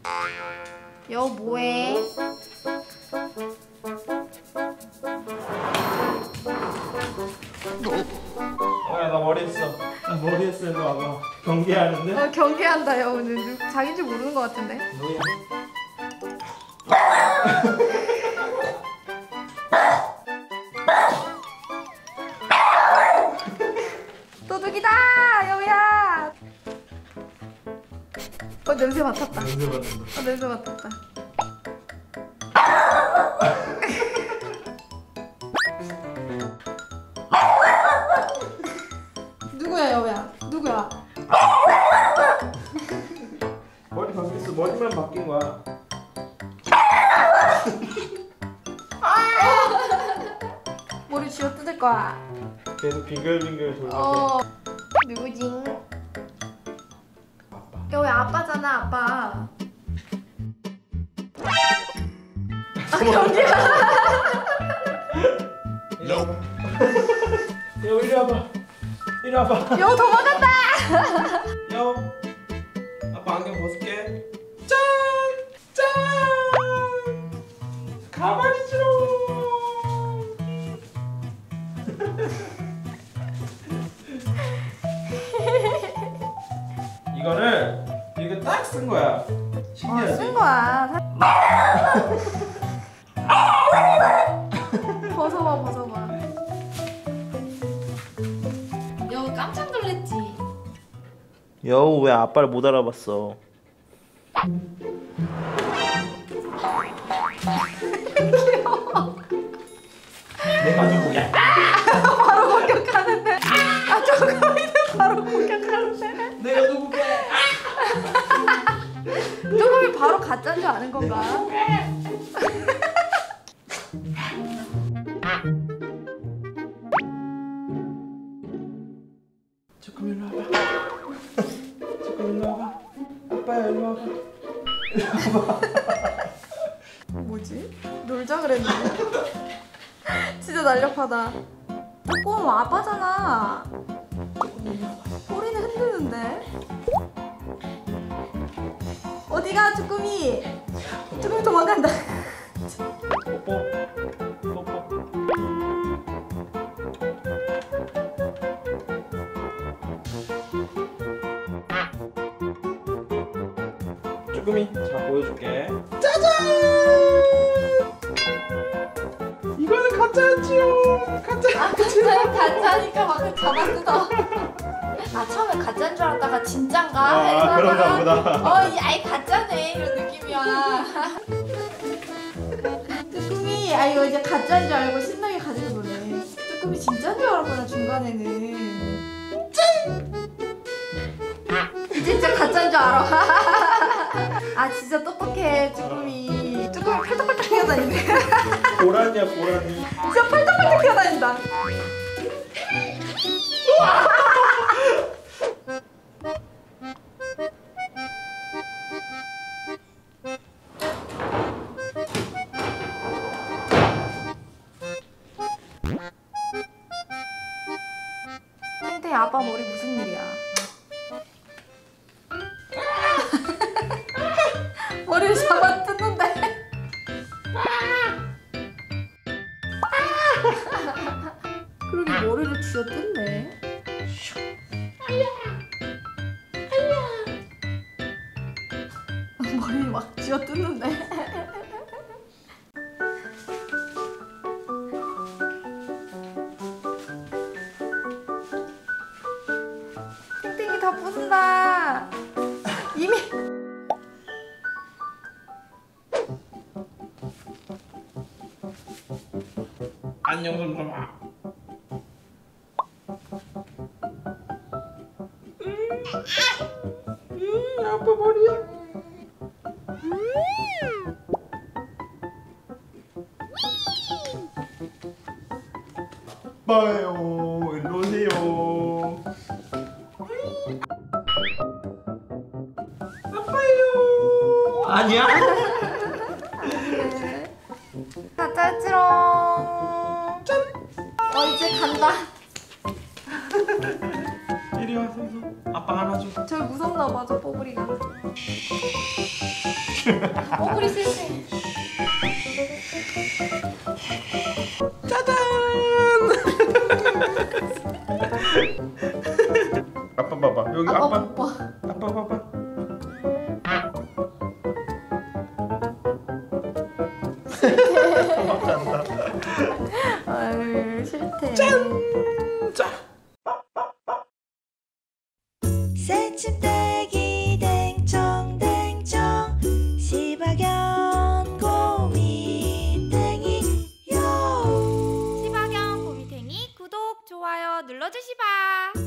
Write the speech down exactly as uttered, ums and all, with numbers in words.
여우 뭐해? 야, 나 머리 했어. 나 머리 했어. 일로 와봐. 경계하는데? 어, 경계한다 여우는. 자기인지 모르는 것 같은데. 뭐야? 도둑이다 여우야. 어 냄새 맡았다. 냄새 맡는다. 어 냄새 맡았다. 누구야 여우야? 누구야? 머리 바뀌었어. 머리만 바뀐 거야. 머리 쥐어 뜯을 거야. 계속 빙글빙글 돌면서. 어 누구지? 아빠. 여우야 아빠잖아 아빠. 아 경계야. 여우 이리 와봐. 이리 와봐. 여우 도망간다. 여우. 아빠 안경 벗을게. 짠! 짠! 가만히 있어. 이거를 이렇게 딱 쓴 거야. 신기하지? 어, 쓴 거야. 벗어봐 벗어봐. 여우 깜짝 놀랐지. 여우 왜 아빠를 못 알아봤어? 내가 누구야? 바로 공격하는데. 아 조금이는 바로 공격하는데. 내가 누구야? 조금이 바로 가짜인 줄 아는 건가? 조금 일로 와봐. 조금 일로 와봐. 아빠야 일로 와봐. 일로 와봐. 뭐지? 놀자 그랬는데. 진짜 날렵하다. 조금 아빠잖아. 꼬리는 흔드는데. 어디가 쭈꾸미? 쭈꾸미 도망간다. 뽀뽀. 뽀뽀. 쭈꾸미, 자 보여줄게. 짜잔! 이거는 가짜였지요. 가짜. 아 진짜 가짜니까 막 잡아뜯어. 아 처음에 가짜인 줄 알았다가 진짠가? 아, 그런가 보다. 어, 야이 가짜네 이런 느낌이야. 쭈꾸미, 아 이거 이제 가짜인 줄 알고 신나게 가지고 노네. 쭈꾸미 진짜인 줄 알았구나 중간에는. 짠! 이제 진짜 가짜인 줄 알아. 아 진짜 똑똑해 쭈꾸미. 쭈꾸미 팔딱팔딱 뛰어다니네. 고라니야 고라니. 진짜 팔딱팔딱 뛰어다닌다. 땡땡이 아빠 머리 무슨 일이야? 머리를 잡아 뜯는데. 그러게 머리를 쥐어 뜯네. 머리 막 쥐어 뜯는데. 땡땡이 다 부순다. 이미. 안녕 손놈아. 음, 음, 아빠 머리야. 아빠요, 일로 오세요. 아빠요. 아니야? 가짜지롱. 짠. 어 이제 간다. 이리 와, 손손. 아빠 안아줘. 저 무섭나 봐, 저 뽀글이가. 뽀글이 실패. 짜잔. 아빠 봐봐. 여기 아빠 아빠. 못 봐. 아빠 봐봐. 아유 싫대. 자. 새침대기 댕청댕청 시바견 고미탱이 요 시바견 고미탱이 구독, 좋아요 눌러주시바.